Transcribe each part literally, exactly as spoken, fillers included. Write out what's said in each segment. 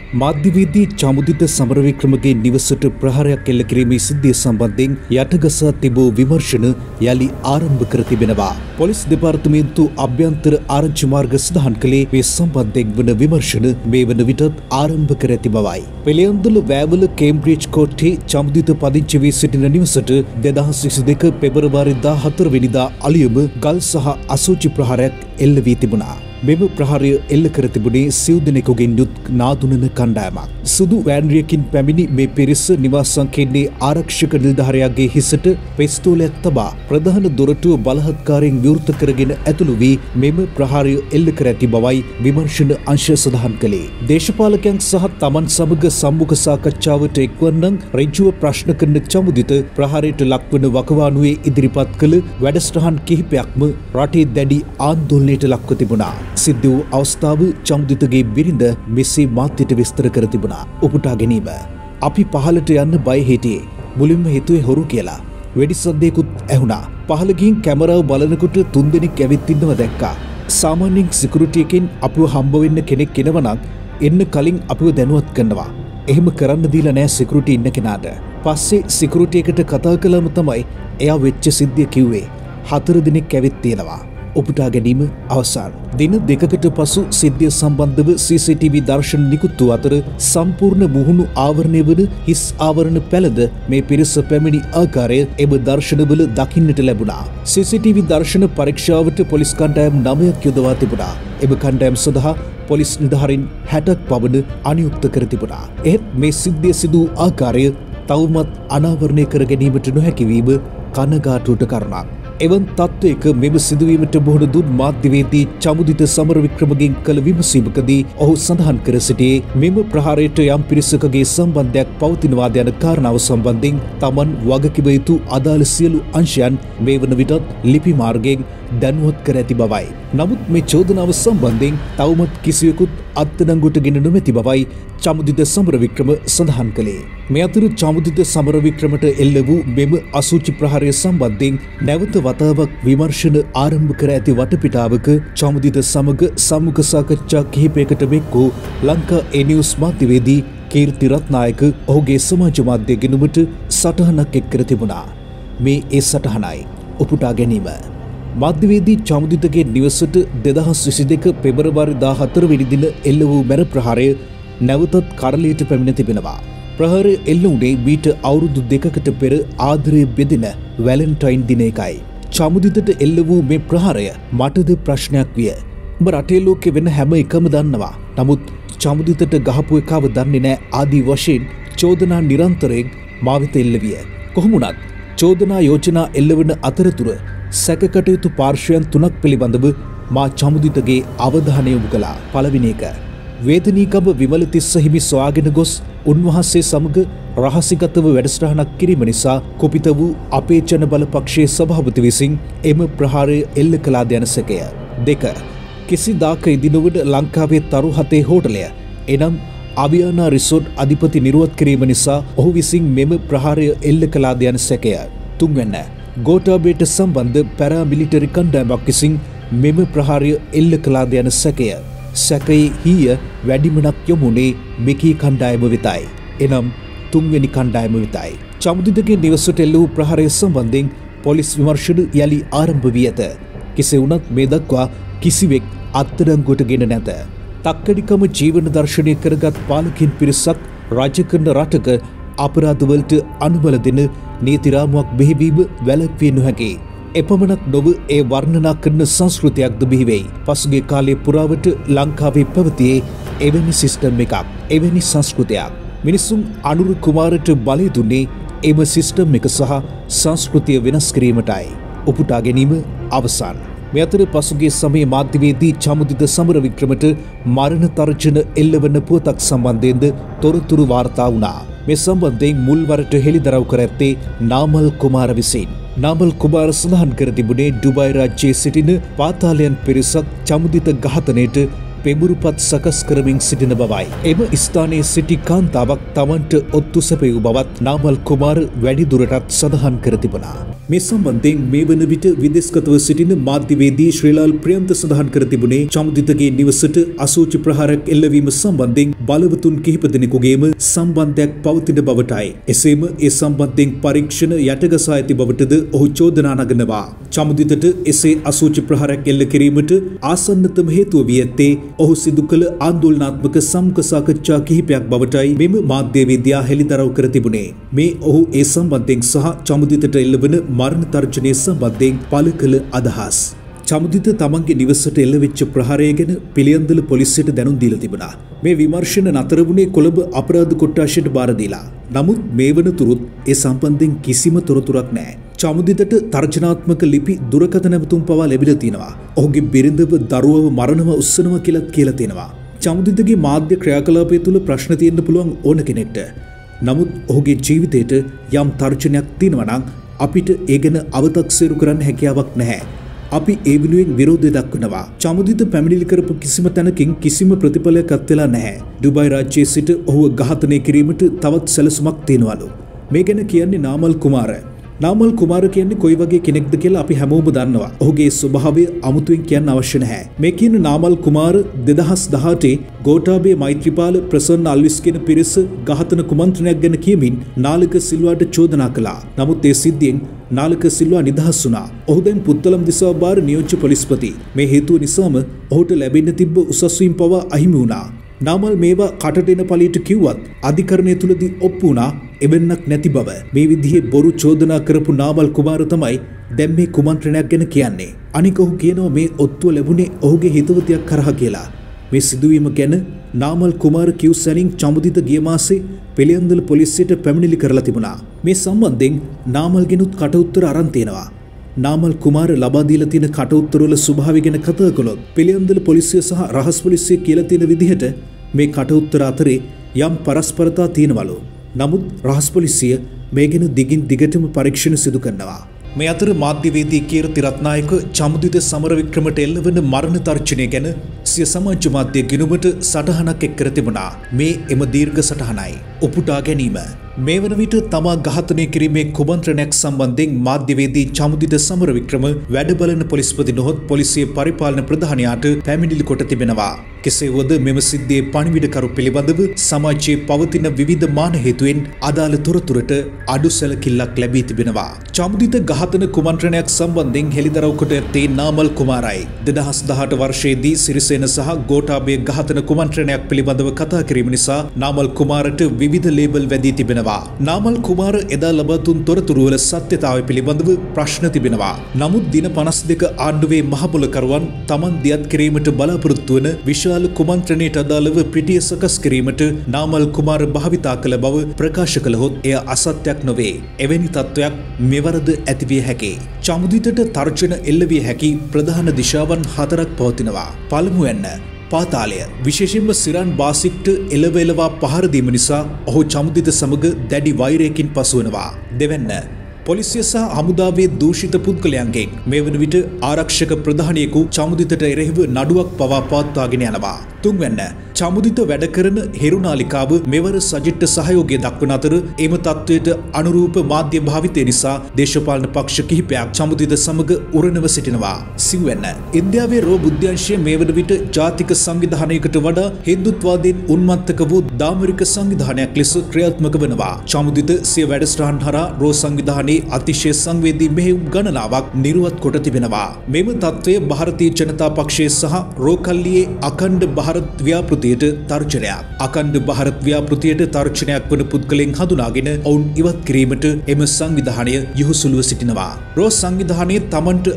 මාධ්‍යවේදී චමුදිත සමරවික්‍රමගේ නිවසට ප්‍රහාරයක් එල්ල කිරීමේ සිද්ධිය සම්බන්ධයෙන් යටගසා තිබූ විමර්ශන යලි ආරම්භ කර තිබෙනවා. පොලිස් දෙපාර්තමේන්තු අභ්‍යන්තර ආරංචි මාර්ග සඳහන් කළේ මේ සම්බන්ධයෙන් වන විමර්ශන මේ වන විටත් ආරම්භ කර ඇති බවයි. පෙළයන්දල වෑවල කේම්බ්‍රිජ් කෝට්ටේ චමුදිත පදිංචි වී සිටින නිවසට දෙදහස් විසි දෙක පෙබරවාරි දාහතර වෙනිදා අලුයම ගල් සහ අසූචි ප්‍රහාරයක් එල්ල වී තිබුණා. මෙම ප්‍රහාරය එල්ල කර තිබුණේ සිව් දෙනෙකුගෙන් යුත් නාදුනන කණ්ඩායමක්. සුදු වෑන්රියකින් පැමිණි මේ පිරිස නිවාස සංකේතයේ ආරක්ෂක නිලධාරියාගේ හිසට පිස්තෝලයක් තබා ප්‍රධාන දොරටුව බලහත්කාරයෙන් විවෘත කරගෙන ඇතුළු වී මෙම ප්‍රහාරය එල්ල කර ඇති බවයි විමර්ශන අංශය සඳහන් කළේ. දේශපාලකයන් සහ තමන් සමග සම්මුඛ සාකච්ඡාවට එක්වන්නන් ඍජුව ප්‍රශ්න කරන චමුදිත ප්‍රහාරයට ලක්වන වකවානුවේ ඉදිරිපත් කළ වැඩසටහන් කිහිපයක්ම රටේ දැඩි ආందోලනයට ලක්ව තිබුණා. සිද්ධ වූ අවස්ථාව චමුදිතගේ බිරිඳ මෙසේ මාධ්‍යට විස්තර කර තිබුණා. උපුටා ගැනීම. අපි පහලට යන්න බය හිටියේ. මුලින්ම හිතුවේ හොරු කියලා. වෙඩි සද්දයකුත් ඇහුණා. පහල ගිහින් කැමරාව බලනකොට තුන්දෙනෙක් ඇවිත් ඉන්නව දැක්කා. සාමාන්‍යයෙන් සිකියුරිටි එකෙන් අපිව හම්බ වෙන්න කෙනෙක් එනවා නම් එන්න කලින් අපිව දැනුවත් කරනවා. එහෙම කරන්න දීලා නැහැ සිකියුරිටි ඉන්න කෙනාට. පස්සේ සිකියුරිටි එකට කතා කළාම තමයි එයා වෙච්ච සිද්ධිය කිව්වේ. හතර දිනක් ඇවිත් තියෙනවා. උපුටා ගැනීම අවසන්. දින දෙකකට පසු සිද්ධිය සම්බන්ධව සී සී ටී වී දර්ශන නිකුත් වූ අතර සම්පූර්ණ මුහුණු ආවරණය වන හිස් ආවරණ පැළඳ මේ පිරිස පැමිණි ආකාරය එම දර්ශනවල දකින්නට ලැබුණා. සී සී ටී වී දර්ශන පරීක්ෂාවට පොලිස් කණ්ඩායම් නවයක් යොදවා තිබුණා. එම කණ්ඩායම් සඳහා පොලිස් නිලධාරීන් හැටක් පමණ අනියුක්ත කර තිබුණා. එහෙත් මේ සිද්ධිය සිදු වූ ආකාරය තවමත් අනාවරණය කර ගැනීමට නොහැකි වීම කනගාටුවට කරුණක්. එවන් තත්ත්වයක මෙම සිදුවීමට මුහුණ දුන් මාධ්‍යවේදී චමුදිත සමරවික්‍රමගෙන් කළ විමසීමකදී ඔහු සඳහන් කර සිටියේ මෙම ප්‍රහාරයට යම් පිරිසකගේ සම්බන්ධයක් පවතිනවාද යන කාරණාව සම්බන්ධයෙන් තමන් වගකිව යුතු අදාළ සියලු අංශයන් මේ වන විටත් ලිපි මාර්ගයෙන් දැනුවත් කර ඇති බවයි. නමුත් මේ චෝදනාව සම්බන්ධයෙන් තවමත් කිසිවෙකුත් අත්අඩංගුවට ගෙන නොමැති බවයි චමුදිත සමරවික්‍රම සඳහන් කළේ. මේ අතර චමුදිත සමරවික්‍රමට එල්ල වූ මෙම අසූචි ප්‍රහාරය සම්බන්ධයෙන් නැවත වතාවක් විමර්ශන ආරම්භ කර ඇති වටපිටාවක චමුදිත සමග සම්මුඛ සාකච්ඡා කිහිපයකට මෙක් වූ ලංකා ඒ නිවුස් මාධ්‍යවේදී කීර්ති රත්නායක ඔහුගේ සමාජ මාධ්‍ය ගෙනුමට සටහනක් එක් කර තිබුණා. මේ ඒ සටහනයි උපුටා ගැනීම. මාධ්‍යවේදී චමුදිතගේ නිවසට දෙදහස් විසි දෙක පෙබරවාරි දාහතර වෙනි දින එල්ල වූ මැර ප්‍රහාරය නැවතත් කරලියට පැමිණ තිබෙනවා. ප්‍රහාරය එල්ල වුණේ මීට අවුරුදු දෙකකට පෙර ආදරය බෙදෙන වැලන්ටයින් දිනයකයි. චමුදිතට එල්ල වූ මේ ප්‍රහාරය මටද ප්‍රශ්නයක් විය. උඹ රටේ ලෝකෙ වෙන හැම එකම දන්නවා. නමුත් චමුදිතට ගහපු එකව දන්නේ නැහැ ආදී වශයෙන් චෝදනා නිරන්තරයෙන් මා වෙත එල්ල විය. කොහොම වුණත් චෝදනා යෝජනා එල්ලවන අතරතුර සැකකටයුතු පාර්ශ්වයන් තුනක් පිළිබඳව මා චමුදිතගේ අවධානය යොමු කළා. පළවෙනි එක වේදනීකම විමලතිස්ස හිමි සොයාගෙන ගොස් උන්වහන්සේ සමග රහසිගතව වැඩසටහනක් කිරීම නිසා කුපිත වූ අපේ ජන බල පක්ෂයේ සභාපති විසින් එම ප්‍රහාරය එල්ල කළාද යන සැකය. දෙක කිසිදාක ඉදිනොවන ලංකාවේ තරු හතේ හෝටලය එනම් අවියානා රිසෝට් අධිපති නිරුවත් කිරීම නිසා ඔහු විසින් මෙම ප්‍රහාරය එල්ල කළාද යන සැකය. තුන්වැන්න ගෝඨාභයට සම්බන්ධ පැරාමිලිටරි කණ්ඩායමක් විසින් මෙම ප්‍රහාරය එල්ල කළාද යන සැකය. සැකයේ හීය වැඩිමනක් යොමුනේ මෙකී කණ්ඩායම වෙතයි. එනම් තුන්වෙනි කණ්ඩායම වෙතයි. චමුදිතගේ නිවසට එල්ල වූ ප්‍රහාරය සම්බන්ධයෙන් පොලිස් විමර්ශන යලි ආරම්භ වී ඇත. කෙසේ වුණත් මේ දක්වා කිසිවෙක් අත්අඩංගුවට ගෙන නැත. තක්කඩිකම ජීවන දර්ශනය කරගත් පාලකින් පිරිසක් රාජ්‍ය කරන රටක අපරාධවලට අනුබල දෙන නීති රාමුවක් බිහිවීම වැළැක්විය නොහැකි. එපමණක් නොව ඒ වර්ණනා කරන සංස්කෘතියක්ද බිහිවෙයි. පසුගිය කාලයේ පුරාවට ලංකාවේ පැවතියේ එවැනි සිස්ටම් එකක්, එවැනි සංස්කෘතියක්. මිනිසුන් අනුර කුමාරට බලය දුන්නේ එම සිස්ටම් එක සහ සංස්කෘතිය වෙනස් කිරීමටයි. උපුටා ගැනීම අවසන්. මේ අතර පසුගිය සමයේ මාධ්‍යවේදී චමුදිත සමරවික්‍රමට මරණ තර්ජන එල්ලවන පුවතක් සම්බන්ධයෙන්ද තොරතුරු වාර්තා වුණා. මේ සම්බන්ධයෙන් මුල්වරට හෙළිදරව් කර ඇත්තේ නාමල් කුමාර විසින්. නාමල් කුමාර සඳහන් කර තිබුණේ ඩුබායි රාජ්‍යයේ සිටින පාතාලයන් පිරිසක් චමුදිත ඝාතනයට පෙඹුරුපත් සකස් කරමින් සිටින බවයි. එම ස්ථානයේ සිටි කාන්තාවක් තමන්ට ඔත්තු සැපයූ බවත් නාමල් කුමාර වැඩිදුරටත් සඳහන් කර තිබුණා. මේ සම්බන්ධයෙන් මේ වන විට විදේශගතව සිටින මාධ්‍යවේදී ශ්‍රීලාල් ප්‍රියන්ත සඳහන් කර තිබුණේ චමුදිතගේ නිවසට අසූචි ප්‍රහාරයක් එල්ලවීම සම්බන්ධයෙන් බලවතුන් කිහිප දෙනෙකුගේම සම්බන්ධයක් පවතින බවටයි. එසේම ඒ සම්බන්ධයෙන් පරීක්ෂණ යටගසා ඇති බවටද ඔහු චෝදනා නගනවා. චමුදිතට එසේ අසූචි ප්‍රහාරයක් එල්ල කිරීමට ආසන්නතම හේතුව වී ඇත්තේ ඔහු සිදු කළ ආන්දෝලනාත්මක සමුඛ සාකච්ඡා කිහිපයක් බවටයි මෙම මාධ්‍යවේදියා හෙළිදරව් කර තිබුණේ. මේ ඔහු ඒ සම්බන්ධයෙන් සහ චමුදිතට එල්ලවන මරණ තර්ජනය සම්බන්ධයෙන් පළ කළ අදහස්. චමුදිත තමන්ගේ නිවසට එල්ලවෙච්ච ප්‍රහාරය ගැන පිළියන්දල පොලිසියට දැනුම් දීලා තිබුණා. මේ විමර්ශන නතර වුණේ කොළඹ අපරාධ කොට්ටාශයට බාර දීලා. නමුත් මේ වනතුරුත් ඒ සම්බන්ධයෙන් කිසිම තොරතුරක් නැහැ. චමුදිතට තර්ජනාත්මක ලිපි දුරකථන නැවතුම් පවා ලැබිලා තිනවා. ඔහුගේ බිරිඳව දරුවව මරණව උස්සනවා කියලා කියලා තියෙනවා. චමුදිතගේ මාධ්‍ය ක්‍රියාකලාපය තුළ ප්‍රශ්න තියෙන්න පුළුවන් ඕන කෙනෙක්ට. නමුත් ඔහුගේ ජීවිතයට යම් තර්ජනයක් තියෙනවා නම් අපිට ඒ ගැන අවතක්සේරු කරන්න හැකියාවක් නැහැ. අපි ඒ වෙනුවෙන් විරෝධය දක්වනවා. චමුදිත පැමිණිලි කරපු කිසිම තැනකින් කිසිම ප්‍රතිඵලයක් අත් වෙලා නැහැ. ඩුබායි රාජ්‍යයේ සිට ඔහුව ඝාතනය කිරීමට තවත් සැලසුමක් තියෙනවලු. මේ ගැන කියන්නේ නාමල් කුමාර. නාමල් කුමාර කියන්නේ කොයි වගේ කෙනෙක්ද කියලා අපි හැමෝම දන්නවා. ඔහුගේ ස්වභාවය අමුතුවෙන් කියන්න අවශ්‍ය නැහැ. මේ කියන නාමල් කුමාර දෙදහස් දහඅටේ ගෝඨාභය මෛත්‍රීපාල ප්‍රසන්න අල්විස් කියන පිරිස ඝාතන කුමන්ත්‍රණයක් ගැන කියමින් නාලක සිල්වාට චෝදනා කළා. නමුත් ඒ සිද්ධියෙන් නාලක සිල්වා නිදහස් වුණා. ඔහු දැන් පුත්තලම් දිසාව බාර නියෝජ්‍ය පොලිස්පති. මේ හේතුව නිසාම ඔහුට ලැබෙන්න තිබ්බ උසස් වීම පවා අහිමි වුණා. නාමල් මේවා කටට එන පළියට කිව්වත් අධිකරණය තුලදී ඔප්පු වුණා එවන්නක් නැති බව. මේ විදිහේ බොරු චෝදනා කරපු නාමල් කුමාර තමයි දැන් මේ කුමන්ත්‍රණයක් ගැන කියන්නේ. අනික ඔහු කියනවා මේ ඔත්තුව ලැබුණේ ඔහුගේ හිතවතියක් කරහා කියලා. මේ සිදුවීම ගැන නාමල් කුමාර කිව් සැනින් චමුදිත ගිය මාසේ පිළියන්දල පොලිසියට පැමිණිලි කරලා තිබුණා. මේ සම්බන්ධයෙන් නාමල්ගෙනුත් කට උත්තර අරන් තියෙනවා. නාමල් කුමාර ලබා දීලා තියෙන කට උත්තරවල ස්වභාවය ගැන කතා කළොත් පිළියන්දල පොලිසිය සහ රහස් පොලිසිය කියලා තියෙන විදිහට මේ කට උත්තර අතරේ යම් පරස්පරතා තියෙනවලු. නමුත් රහස් පොලිසිය මේ ගැන දිගින් දිගටම පරීක්ෂණ සිදු කරනවා. මේ අතර මාධ්‍යවේදී කීර්ති රත්නායක චමුදිත සමරවික්‍රමට එල්ලවන මරණ තර්ජනය ගැන සිය සමාජ මාධ්‍ය ගිණුමට සටහනක් එක් කර තිබුණා. මේ එම දීර්ඝ සටහනයි. උපුටා ගැනීම. මේ වන විට තමා ඝාතනය කිරීමේ කුමන්ත්‍රණයක් සම්බන්ධයෙන් මාධ්‍යවේදී චමුදිත සමරවික්‍රම වැඩ බලන පොලිස්පති නොහොත් පොලිසිය පරිපාලන ප්‍රධානියාට පැමිණිලි කොට තිබෙනවා. කෙසේ වුවද මෙම සිද්ධියේ පණිවිඩකරු පිළිබඳව සමාජයේ පවතින විවිධ මාන හේතුවෙන් අදාළ තොරතුරට අඩු සැලකිල්ලක් ලැබී තිබෙනවා. චමුදිත ඝාතන කුමන්ත්‍රණයක් සම්බන්ධයෙන් හෙළිදරව් කොට ඇත්තේ නාමල් කුමාරයි. දෙදහස් දහඅට වර්ෂයේදී සිරිසේන සහ ගෝඨාභය ඝාතන කුමන්ත්‍රණයක් පිළිබඳව කතා කිරීම නිසා නාමල් කුමාරට විවිධ ලේබල් වැදී තිබෙනවා. නාමල් කුමාර එදා ලබා දුන් තොරතුරු වල සත්‍යතාවය පිළිබඳව ප්‍රශ්න තිබෙනවා. නමුත් දින පනස් දෙක ආණ්ඩුවේ මහපොළකරුවන් තමන් දියත් කිරීමට බලාපොරොත්තු වන විශාල කුමන්ත්‍රණයට අදාළව පිටිය සකස් කිරීමට නාමල් කුමාර භාවිතා කළ බව ප්‍රකාශ කළහොත් එය අසත්‍යයක් නොවේ. එවැනි තත්ත්වයක් මෙවරද ඇතිවිය හැකි. චමුදිතට තර්ජන එල්ලවිය හැකි ප්‍රධාන දිශාවන් හතරක් පවතිනවා. පළමුවෙන්න පාතාලය. විශේෂයෙන්ම සිරන් බාසික්ට එළව එළවා පහර දීම නිසා ඔහු චමුදිත සමග දැඩි වෛරයකින් පසුවනවා. දෙවැන්න පොලිසිය සහ හමුදාවේ දූෂිත පුද්ගලයන්ගෙන් මේ වන විට ආරක්ෂක ප්‍රධානියෙකු චමුදිතට එරෙහිව නඩුවක් පවා පවත්වාගෙන යනවා. තුන්වැන්න චමුදිත වැඩ කරන හිරුනාලිකාව මෙවර සජිත්ට සහයෝගය දක්වන අතර එම තත්ත්වයට අනුරූප මාධ්‍ය භාවිතය නිසා දේශපාලන පක්ෂ කිහිපයක් චමුදිත සමග උරණව සිටිනවා. සිව්වැන්න ඉන්දියාවේ රෝ බුද්ධ්‍යංශය මේ වන විට ජාතික සංවිධානයකට වඩා හින්දුත්වාදීන් උන්මත්තක වූ දාමරික සංවිධානයක් ලෙස ක්‍රියාත්මක වනවා. චමුදිත සිය වැඩසටහන් හරහා රෝ සංවිධානයේ අතිශය සංවේදී මෙහෙයුම් ගණනාවක් නිර්වත් කොට තිබෙනවා. මෙම තත්ත්වය ಭಾರತೀಯ ජනතා පක්ෂයේ සහ රෝකල්ලියේ අඛණ්ඩ ಭಾರತ್ ව්‍යාපෘතියට තර්ජනයක්. අඛණ්ඩ ಭಾರತ್ ව්‍යාපෘතියට තර්ජනයක් වන පුද්ගලයන් හඳුනාගෙන ඔවුන් ඉවත් කිරීමට එම සංවිධානය යොහුසුලුව සිටිනවා. රෝ සංවිධානයේ තමන්ට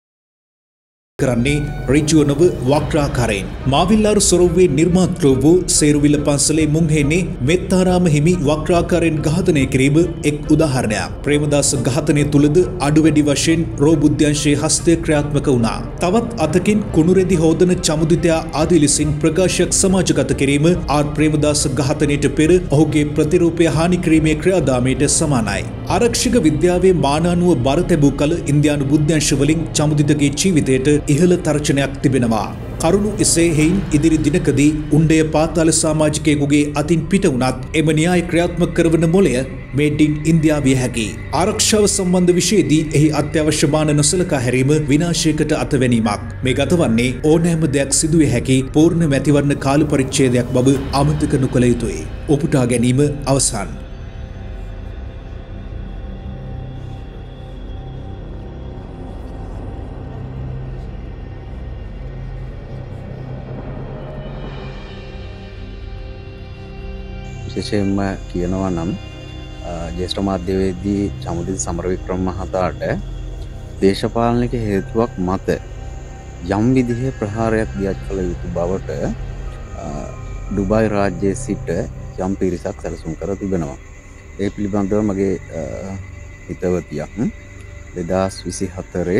කරන්නේ ඍජුව නොව වක්‍රාකාරයෙන්. මාවිල්ලාරු සොරවුවේ නිර්මාතෘ වූ සේරුවිල පන්සලේ මුංහෙන්නේ මෙත්තාරාම හිමි වක්‍රාකාරයෙන් ඝාතනය කිරීම එක් උදාහරණයක්. ප්‍රේමදාස ඝාතනය තුලද අඩු වැඩි වශයෙන් රෝ බුද්ධ්‍යංශයේ හස්තය ක්‍රියාත්මක වුණා. තවත් අතකින් කුණුරෙදි හෝදන චමුදිතයා ආදී ලෙසින් ප්‍රකාශයක් සමාජගත කිරීම ආර් ප්‍රේමදාස ඝාතනයට පෙර ඔහුගේ ප්‍රතිරූපය හානි කිරීමේ ක්‍රියාදාමයට සමානයි. ආරක්ෂක විද්‍යාවේ මානානුව බර තැබූ කල ඉන්දියානු බුද්ධ්‍යංශ වලින් චමුදිතගේ ජීවිතයට ඉහළ තර්ජනයක් තිබෙනවා. කරුණු එසේ හේයින් ඉදිරි දිනකදී උණ්ඩය පාතාල සමාජිකයෙකුගේ අතින් පිට වුණත් එම න්‍යාය ක්‍රියාත්මක කරවන මොලය මේඩ් ඉන් ඉන්දියා විය හැකියි. ආරක්ෂාව සම්බන්ධ විෂයදී එහි අත්‍යවශ්‍ය මාන නොසලකා හැරීම විනාශයකට අතවැනීමක්. මේ ගතවන්නේ ඕනෑම දෙයක් සිදුවිය හැකි පූර්ණ මැතිවරණ කාල පරිච්ඡේදයක් බව අමතක නොකළ යුතුයි. උපුටා ගැනීම අවසන්. විශේෂයෙන්ම කියනවා නම් ජ්‍යෙෂ්ඨ මාධ්‍යවේදී චමුදිත සමරවික්‍රම මහතාට දේශපාලනික හේතුවක් මත යම් විදිහේ ප්‍රහාරයක් දියත් කළ යුතු බවට ඩුබායි රාජ්‍යයේ සිට යම් පිරිසක් සැලසුම් කර තිබෙනවා. ඒ පිළිබඳව මගේ හිතවතියක් දෙදාස් විසි හතරේ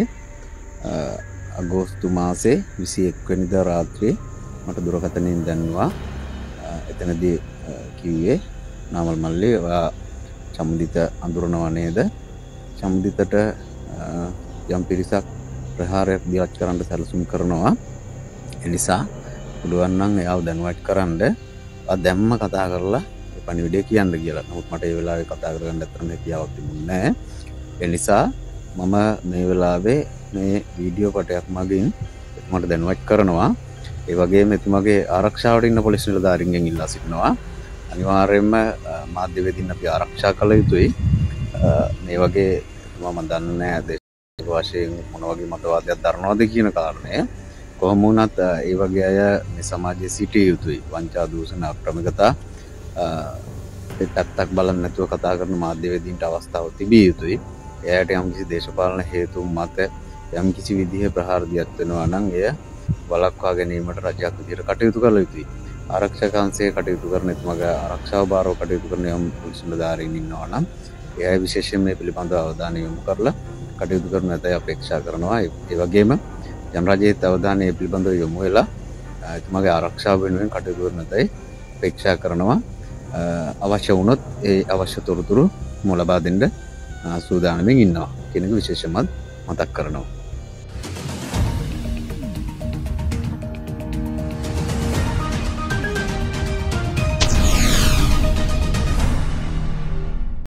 අගෝස්තු මාසේ විසි එක් වෙනිදා රාත්‍රියේ මට දුරකථනයෙන් දැන්වා. එතනදී කිව්වේ නාමල් මල්ලි ඔයා චමුදිත අඳුරනවා නේද? චමුදිතට යම් පිරිසක් ප්‍රහාරයක් දියත් කරන්න සැලසුම් කරනවා. ඒ නිසා පුළුවන් නම් එයාව දැනුවත් කරන්න දැම්ම කතා කරලා ඒ පණිවිඩය කියන්න කියලා. නමුත් මට ඒ වෙලාවේ කතා කරගන්න අතරම හැකියාවක් තිබුණේ නැහැ. ඒ නිසා මම මේ වෙලාවේ මේ වීඩියෝ පටයක් මගින් මට දැනුවත් කරනවා. ඒ වගේම එතුමගේ ආරක්ෂාවට ඉන්න පොලිස් නිලධාරීන්ගෙන් ඉල්ලා සිටිනවා. අනිවාර්යයෙන්ම මාධ්‍යවේදීන් අපි ආරක්ෂා කළ යුතුයි. මේ වගේ මම දන්නේ නැහැ දේශ වශයෙන් මොන වගේ මතවාදයක් දරනවද කියන කාරණය. කොහොම වුණත් ඒ වගේ අය මේ සමාජයේ සිටිය යුතුයි. වංචා දූෂණ අප්‍රමිකතා ඒ පැත්තක් බලන්න නැතුව කතා කරන මාධ්‍යවේදීන්ට අවස්ථාවක් තිබිය යුතුයි. එයාට යම් කිසි දේශපාලන හේතුන් මත යම් කිසි විදිහේ ප්‍රහාර දියත් වෙනවා නම් එය වළක්වා ගැනීමට රජයක් විදිහට කටයුතු කළ යුතුයි. ආරක්ෂක අංශයේ කටයුතු කරන එතුමගේ ආරක්ෂාව බාරව කටයුතු කරන යම් පොලිස් නිලධාරීන් ඉන්නවා නම් එයා විශේෂයෙන් මේ පිළිබඳව අවධානය යොමු කරලා කටයුතු කරන ඇතයි අපේක්ෂා කරනවා. ඒ වගේම ජනරජයේ අවධානය මේ පිළිබඳව යොමු වෙලා එතුමගේ ආරක්ෂාව වෙනුවෙන් කටයුතු කරන ඇතයි අපේක්ෂා කරනවා. අවශ්‍ය වුණොත් ඒ අවශ්‍ය තොරතුරු මොලබා දෙන්න සූදානම්ෙන් ඉන්නවා කියන එක විශේෂමත් මතක් කරනවා.